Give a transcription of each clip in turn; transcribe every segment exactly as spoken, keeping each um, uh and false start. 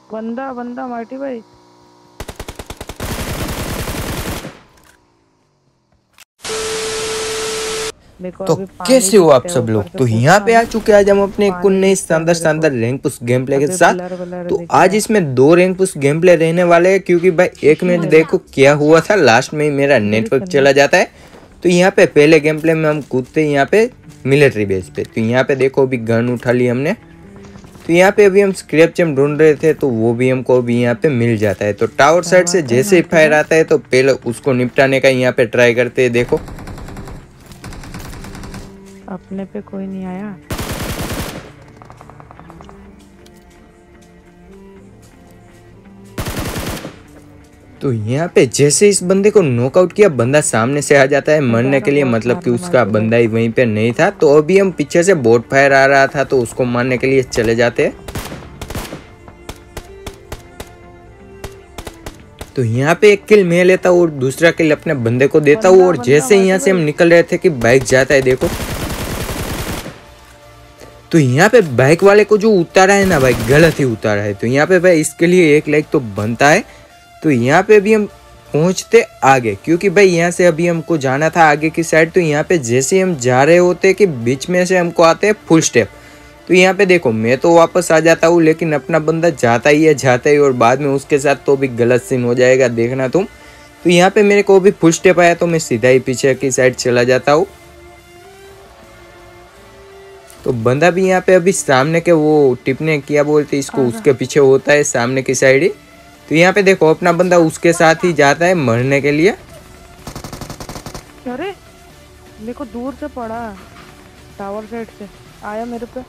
बंदा बंदा मार्टी भाई। मेरे को तो अभी पानी कैसे हो आप दिखता है सब ऊपर लोग। से तो यहाँ कूदना पे आ ना। चुके हैं आज हम अपने एक पानी नए दिखता है शानदार मेरे को। शानदार रैंक पुश गेम प्ले के अभी साथ। ब्लर ब्लर तो दिख रहा आज है। इसमें दो रैंक पुश गेम प्ले रहने वाले हैं, क्योंकि भाई एक ये मिनट ले लो। देखो क्या हुआ था लास्ट में ही मेरा मेरी नेटवर्क चल रही। चला जाता है। तो यहाँ पे पहले गेम प्ले में हम कूदते हैं यहाँ पे मिलिट्री बेस पे। तो यहाँ पे देखो अभी गन उठा ली हमने। तो यहाँ पे अभी हम स्क्रैप चेम ढूंढ रहे थे, तो वो भी हमको अभी यहाँ पे मिल जाता है। तो टावर क्या साइड से बात है जैसे ही मार्टी फायर भाई। आता है तो पहले उसको निपटाने का यहाँ पे ट्राई करते हैं। देखो अपने पे कोई नहीं आया। तो यहाँ पे जैसे इस बंदे को नॉकआउट किया, बंदा सामने से आ जाता है मैं जा मरने रहा के हूँ लिए, बॉट मतलब कि मारने उसका मार्टी भाई। बंदा ही वहीं पे नहीं था। तो अभी हम पीछे से बोट फायर आ रहा था, तो उसको मारने के लिए चले जाते हैं। तो यहाँ पे एक किल मैं लेता हूँ और दूसरा किल अपने बंदे को देता हूँ। बंदा और बंदा जैसे मार्टी यहाँ से हम भाई। निकल रहे थे कि बाइक जाता है, देखो तो यहाँ पे बाइक वाले को जो उतारा है ना भाई, गलत ही उतारा है। तो यहाँ पे भाई इसके लिए एक लाइक तो बनता है। तो यहाँ पे भी हम पहुंचते आगे, क्योंकि भाई यहाँ से अभी हमको जाना था आगे की साइड। तो यहाँ पे जैसे हम जा रहे होते कि बीच में से हमको आते हैं फुल स्टेप। तो यहाँ पे देखो मैं तो वापस आ जाता हूँ, लेकिन अपना बंदा जाता ही है जाता ही, और बाद में उसके साथ तो भी गलत सीन हो जाएगा, देखना तुम। तो यहाँ पे मेरे को भी फुल स्टेप आया, तो मैं सीधा ही पीछे की साइड चला जाता हूँ। तो बंदा भी यहाँ पे अभी सामने के वो टिपने क्या बोलते इसको, आ उसके रहा। पीछे होता है सामने की साइड ही। तो यहाँ पे देखो अपना बंदा उसके साथ ही जाता है मरने के लिए। अरे मेरे को दूर से पड़ा। टावर साइड से आया मेरे पे।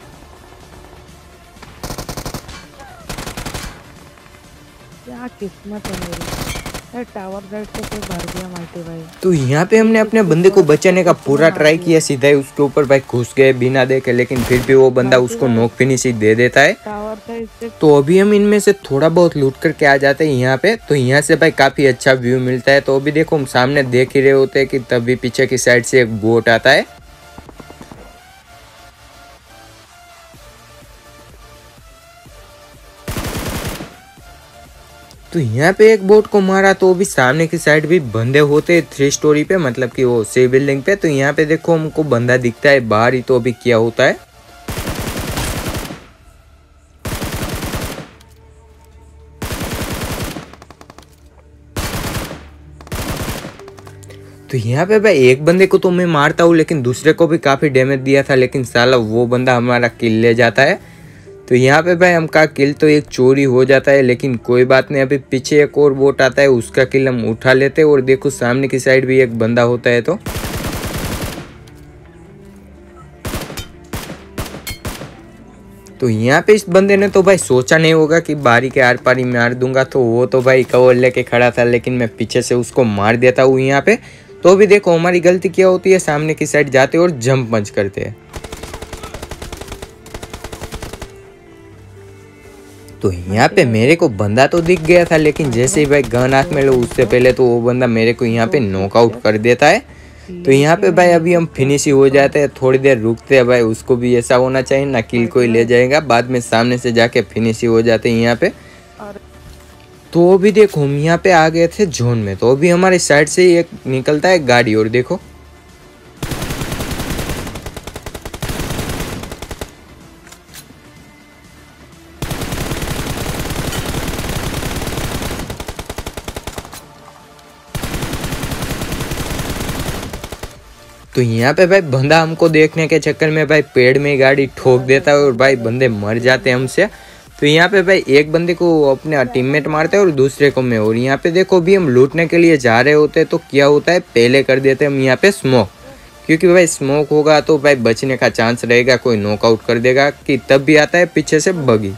क्या किस्मत है मेरी। यार टावर साइड से कोई भर दिया मार्टी भाई। तो यहाँ पे हमने एक अपने उसके बंदे को ऊपर बचाने का उसने पूरा मार ट्राई दिया। किया, सीधा ही उसके ऊपर भाई घुस गए बिना देखे, लेकिन फिर भी वो बंदा मार्टी उसको भाई नॉक फिनिश ही दे देता है। टावर साइड से। तो अभी हम इनमें से थोड़ा बहुत लूट करके आ जाते हैं यहाँ पे। तो यहाँ से भाई काफी अच्छा व्यू मिलता है। तो अभी देखो हम सामने देख ही रहे होते हैं कि तभी पीछे की साइड से एक बोट आता है। तो यहाँ पे एक बोट को मारा, तो अभी सामने की साइड भी बंदे होते थ्री स्टोरी पे, मतलब कि वो सी बिल्डिंग पे। तो यहाँ पे देखो हमको बंदा दिखता है बाहर ही। तो अभी क्या होता है, तो यहाँ पे भाई एक बंदे को तो मैं मारता हूँ, लेकिन दूसरे को भी काफी डैमेज दिया था, लेकिन साला वो बंदा हमारा किल ले जाता है। तो यहाँ पे भाई हमका किल तो एक चोरी हो जाता है, लेकिन कोई बात नहीं। अभी पीछे एक और बोट आता है, उसका किल हम उठा लेते हैं। और देखो सामने की साइड भी एक बंदा होता है। तो तो यहाँ पे इस बंदे ने तो भाई सोचा नहीं होगा कि बारी के आर पारी मार दूंगा। तो वो तो भाई कवर लेके खड़ा था, लेकिन मैं पीछे से उसको मार देता हूँ यहाँ पे। तो अभी देखो हमारी गलती क्या होती है, सामने की साइड जाते और जंप पंच करते हैं। तो यहाँ मार्टी पे भाई मेरे को देखो। बंदा तो दिख गया था, लेकिन मार्टी जैसे ही भाई भाई गन हाथ दो में लो किल उससे पे पहले तो वो बंदा मेरे को यहाँ पे दो किल नॉकआउट पे कर देता है। तो यहाँ पे लेकिन भाई मेरे अभी को हम क्या फिनिश ही हो बताऊं जाते हैं, थोड़ी देर रुकते हैं भाई। उसको भी ऐसा होना चाहिए ना किल मार्टी कोई ले भाई। जाएगा, बाद में सामने से जाके फिनिश ही हो जाते हैं यहाँ पे। अरे तो अभी देखो हम यहाँ पे आ गए थे जोन में। तो अभी हमारे साइड से ही एक निकलता है गाड़ी, और देखो तो यहाँ पे भाई बंदा हमको देखने के चक्कर में भाई पेड़ में गाड़ी ठोक देता है, और भाई बंदे मर जाते हैं हमसे। तो यहाँ पे भाई एक बंदे को अपने टीममेट मारता है और दूसरे को मैं। और यहाँ पे देखो भी हम लूटने के लिए जा रहे होते हैं, तो क्या होता है पहले कर देते हैं हम यहाँ पे स्मोक, क्योंकि भाई स्मोक होगा तो भाई बचने का चांस रहेगा, कोई नॉकआउट कर देगा। कि तब भी आता है पीछे से बगी।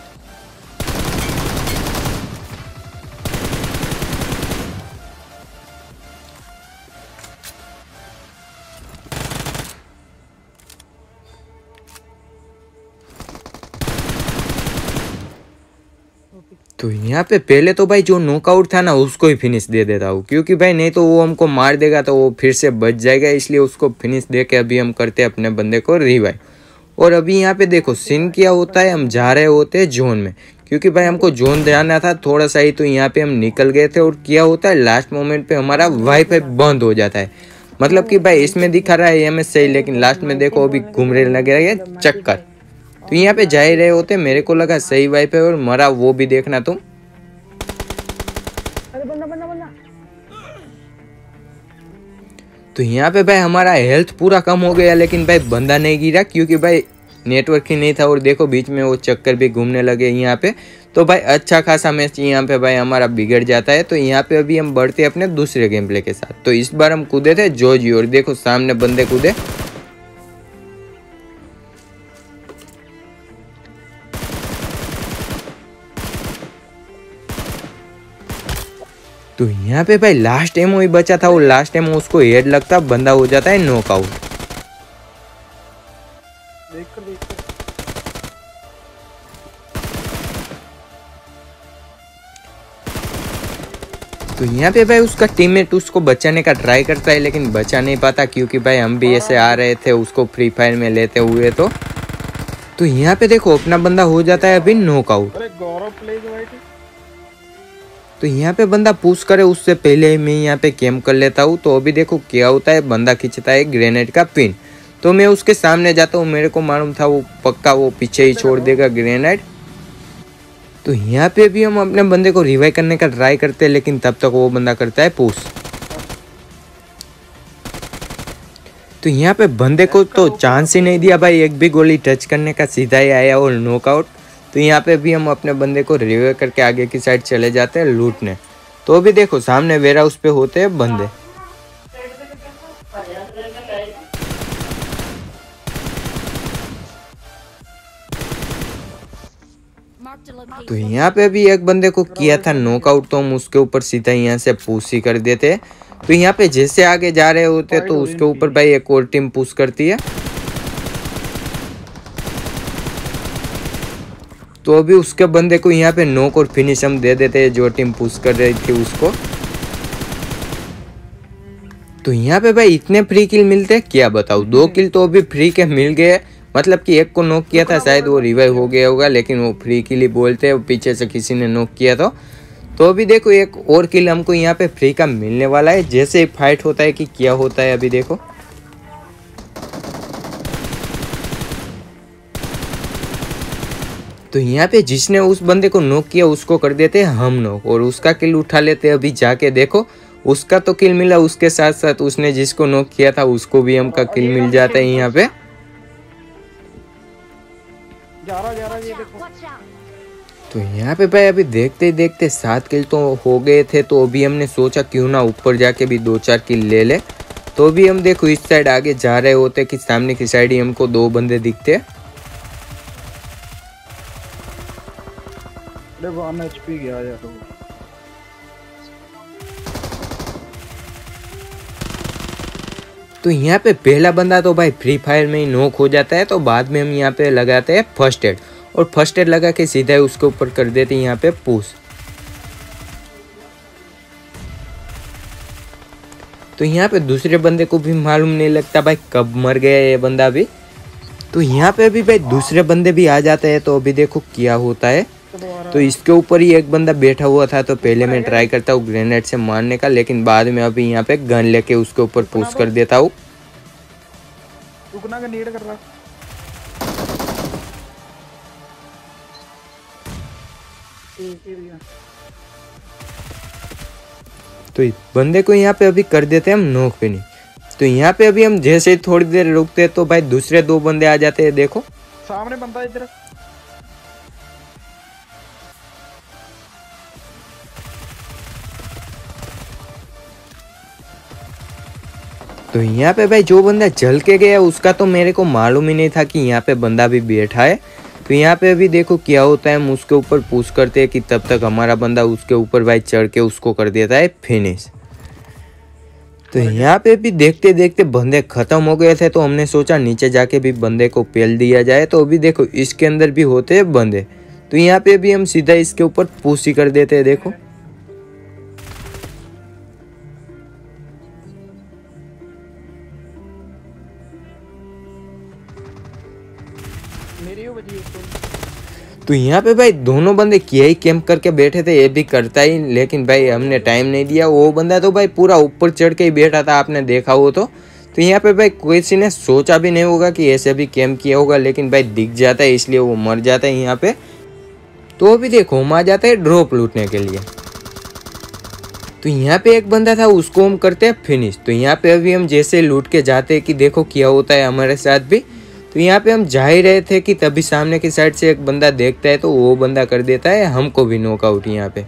तो यहाँ पे पहले तो भाई जो नॉकआउट था ना उसको ही फिनिश दे देता हूँ, क्योंकि भाई नहीं तो वो हमको मार देगा, तो वो फिर से बच जाएगा। इसलिए उसको फिनिश दे के अभी हम करते हैं अपने बंदे को रिवाइव। और अभी यहाँ पे देखो सीन क्या होता है, हम जा रहे होते हैं जोन में, क्योंकि भाई हमको जोन जाना था थोड़ा सा ही, तो यहाँ पे हम निकल गए थे। और क्या होता है लास्ट मोमेंट पे हमारा वाईफाई बंद हो जाता है। मतलब कि भाई इसमें दिखा रहा है एम एस सही, लेकिन लास्ट में देखो अभी घूमने लगे रहे चक्कर। तो यहाँ पे जा ही रहे होते, मेरे को लगा सही वाईफाई और मरा, वो भी देखना तुम। तो यहाँ पे भाई हमारा हेल्थ पूरा कम हो गया, लेकिन भाई बंदा नहीं गिरा क्योंकि भाई नेटवर्क ही नहीं था। और देखो बीच में वो चक्कर भी घूमने लगे यहाँ पे। तो भाई अच्छा खासा मैच यहाँ पे भाई हमारा बिगड़ जाता है। तो यहाँ पे अभी हम बढ़ते हैं अपने दूसरे गेम प्ले के साथ। तो इस बार हम कूदे थे जोजी, और देखो सामने बंदे कूदे। तो यहाँ पे भाई लास्ट एमो ही बचा था, और लास्ट एमो उसको हेड लगता बंदा हो जाता है नॉकआउट। तो यहाँ पे भाई उसका टीममेट उसको बचाने का ट्राई करता है, लेकिन बचा नहीं पाता क्योंकि भाई हम भी ऐसे आ रहे थे उसको फ्री फायर में लेते हुए। तो तो यहाँ पे देखो अपना बंदा हो जाता है अभी नॉकआउट। तो यहाँ पे बंदा पुश करे उससे पहले ही मैं यहाँ पे कैम कर लेता हूँ। तो अभी देखो क्या होता है, बंदा खींचता है ग्रेनेड का पिन। तो मैं उसके सामने जाता हूँ, मेरे को मालूम था वो पक्का वो पीछे ही छोड़ देगा ग्रेनेड। तो यहाँ पे भी हम अपने बंदे को रिवाइव करने का ट्राई करते हैं, लेकिन तब तक वो बंदा करता है पुश। तो यहाँ पे बंदे को तो चांस ही नहीं दिया भाई, एक भी गोली टच करने का, सीधा ही आया और नॉकआउट। तो यहाँ पे भी हम अपने बंदे को रिवाइव करके आगे की साइड चले जाते हैं लूटने। तो अभी देखो सामने वेरा उस पे होते हैं बंदे। तो यहाँ पे भी एक बंदे को किया था नॉकआउट, तो हम उसके ऊपर सीधा यहाँ से पुश ही कर देते। तो यहाँ पे जैसे आगे जा रहे होते तो उसके ऊपर भाई एक और टीम पुश करती है। तो अभी उसके बंदे को यहाँ पे नॉक और फिनिश हम दे देते हैं जो टीम पुश कर रही थी उसको। तो यहाँ पे भाई इतने फ्री किल मिलते हैं क्या बताओ, दो किल तो अभी फ्री के मिल गए। मतलब कि एक को नॉक किया था, शायद वो रिवाइव हो गया होगा, लेकिन वो फ्री किल ही बोलते हैं, पीछे से किसी ने नॉक किया था। तो अभी देखो एक और किल हमको यहाँ पे फ्री का मिलने वाला है, जैसे ही फाइट होता है कि क्या होता है। अभी देखो तो यहाँ पे जिसने उस बंदे को नॉक किया उसको कर देते हैं हम नॉक, और उसका किल उठा लेते हैं। अभी जाके देखो उसका तो किल मिला, उसके साथ साथ उसने जिसको नॉक किया था उसको भी हमका किल मिल जाता है यहाँ पे। जा रहा जा रहा ये देखो। तो यहाँ पे भाई अभी देखते ही देखते सात किल तो हो गए थे। तो अभी हमने सोचा क्यों ना ऊपर जाके भी दो चार किल ले ले। तो अभी हम देखो इस साइड आगे जा रहे होते कि सामने की साइड ही हमको दो बंदे दिखते। वन एचपी गया यार। तो यहाँ पे पहला बंदा तो भाई फ्री फायर में ही नॉक हो जाता है। तो बाद में हम यहाँ पे लगाते हैं फर्स्ट एड, और फर्स्ट एड लगा के सीधा उसके ऊपर कर देते हैं यहाँ पे पुश। तो यहाँ पे दूसरे बंदे को भी मालूम नहीं लगता भाई कब मर गया ये बंदा भी। तो यहाँ पे भी भाई दूसरे बंदे भी आ जाते हैं। तो अभी देखो क्या होता है। तो इसके ऊपर ही एक बंदा बैठा हुआ था। तो पहले मैं ट्राई करता हूँ ग्रेनेड से मारने का, लेकिन बाद में अभी यहाँ पे गन लेके उसके ऊपर पुश कर देता हूँ। रुकना का नीड कर रहा। तो बंदे को यहाँ पे अभी कर देते हैं हम नॉक फिनिश। तो यहाँ पे अभी हम जैसे ही थोड़ी देर रुकते हैं तो भाई दूसरे दो बंदे आ जाते हैं। देखो सामने बंदा इधर। तो यहाँ पे भाई जो बंदा जल के गया उसका तो मेरे को मालूम ही नहीं था कि यहाँ पे बंदा भी बैठा है। तो यहाँ पे अभी देखो क्या होता है, हम उसके ऊपर पुश करते हैं कि तब तक हमारा बंदा उसके ऊपर भाई चढ़ के उसको कर देता है फिनिश। तो यहाँ पे भी देखते देखते बंदे खत्म हो गए थे। तो हमने सोचा नीचे जाके भी बंदे को पेल दिया जाए। तो अभी देखो इसके अंदर भी होते हैं बंदे। तो यहाँ पे भी हम सीधा इसके ऊपर पुश ही कर देते हैं। देखो तो यहाँ पे भाई दोनों बंदे किया ही कैंप करके बैठे थे, ये भी करता ही, लेकिन भाई हमने टाइम नहीं दिया। वो बंदा तो भाई पूरा ऊपर चढ़ के ही बैठा था, आपने देखा हो तो तो यहाँ पे भाई किसी ने सोचा भी नहीं होगा कि ऐसे भी कैंप किया होगा, लेकिन भाई दिख जाता है इसलिए वो मर जाता है यहाँ पे। तो अभी देखो हम आ जाते हैं ड्रॉप लूटने के लिए। तो यहाँ पे एक बंदा था, उसको हम करते हैं फिनिश। तो यहाँ पे अभी हम जैसे लूट के जाते हैं कि देखो क्या होता है हमारे साथ भी। तो यहाँ पे हम जा ही रहे थे कि तभी सामने की साइड से एक बंदा देखता है, तो वो बंदा कर देता है हमको भी नॉकआउट यहाँ पे।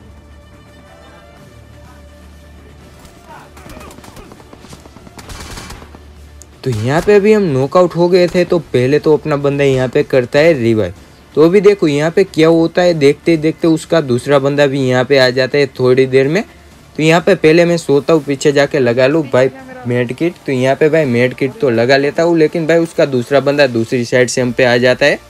तो यहाँ पे अभी हम नॉकआउट हो गए थे, तो पहले तो अपना बंदा यहाँ पे करता है रिवाइव। तो अभी देखो यहाँ पे क्या होता है, देखते ही देखते उसका दूसरा बंदा भी यहाँ पे आ जाता है थोड़ी देर में। तो यहाँ पे पहले मैं सोता हूँ, पीछे जाके लगा लूँ भाई मेड किट। तो यहाँ पे भाई मेड किट तो लगा लेता हूँ, लेकिन भाई उसका दूसरा बंदा दूसरी साइड से हम पे आ जाता है।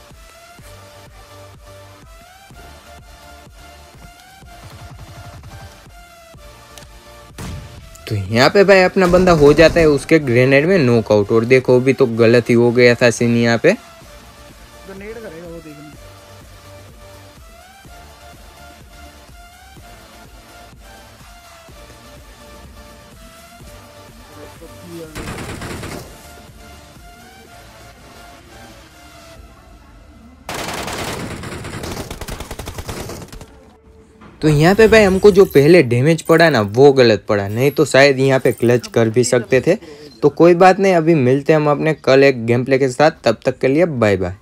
तो यहाँ पे भाई अपना बंदा हो जाता है उसके ग्रेनेड में नॉकआउट। और देखो अभी तो गलत ही हो गया था सीन यहाँ पे। ग्रेनेड करेगा वो, देखना। तो यहाँ पे भाई हमको जो पहले डैमेज पड़ा ना वो गलत पड़ा, नहीं तो शायद यहाँ पे क्लच कर भी सकते थे। तो कोई बात नहीं, अभी मिलते हैं हम अपने कल एक गेम प्ले के साथ, तब तक के लिए बाय बाय।